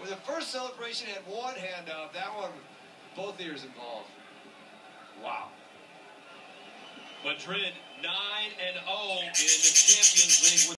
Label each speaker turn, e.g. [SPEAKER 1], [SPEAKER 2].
[SPEAKER 1] The first celebration had one hand up. That one, both ears involved. Wow.
[SPEAKER 2] Madrid 9-0 in the Champions League.